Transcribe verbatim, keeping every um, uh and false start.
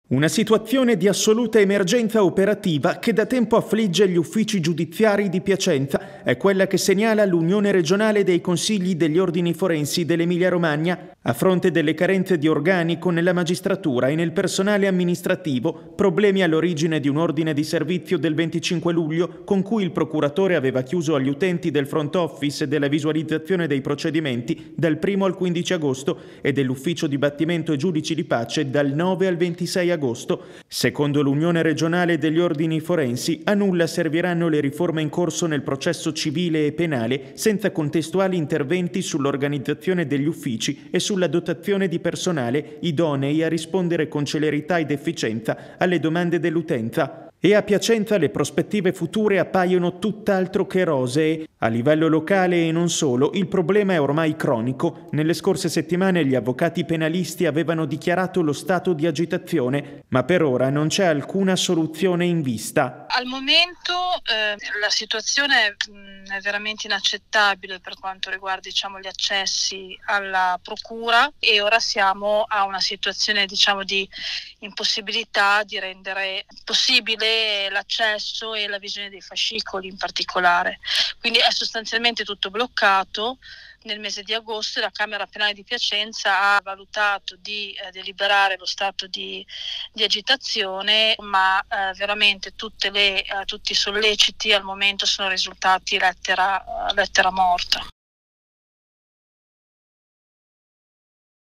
Una situazione di assoluta emergenza operativa che da tempo affligge gli uffici giudiziari di Piacenza è quella che segnala l'Unione regionale dei consigli degli ordini forensi dell'Emilia-Romagna a fronte delle carenze di organico nella magistratura e nel personale amministrativo, problemi all'origine di un ordine di servizio del venticinque luglio con cui il procuratore aveva chiuso agli utenti del front office della visualizzazione dei procedimenti dal primo al quindici agosto e dell'ufficio dibattimento e giudici di pace dal nove al ventisei agosto. Secondo l'Unione regionale degli ordini forensi, a nulla serviranno le riforme in corso nel processo civile e penale senza contestuali interventi sull'organizzazione degli uffici e sulla dotazione di personale idonei a rispondere con celerità ed efficienza alle domande dell'utenza. E a Piacenza le prospettive future appaiono tutt'altro che rosee. A livello locale e non solo, il problema è ormai cronico. Nelle scorse settimane gli avvocati penalisti avevano dichiarato lo stato di agitazione, ma per ora non c'è alcuna soluzione in vista. Al momento eh, la situazione è, è veramente inaccettabile per quanto riguarda, diciamo, gli accessi alla procura, e ora siamo a una situazione, diciamo, di impossibilità di rendere possibile l'accesso e la visione dei fascicoli in particolare. Quindi è sostanzialmente tutto bloccato. Nel mese di agosto la Camera Penale di Piacenza ha valutato di eh, deliberare lo stato di, di agitazione, ma eh, veramente tutte le, eh, tutti i solleciti al momento sono risultati lettera, lettera morta.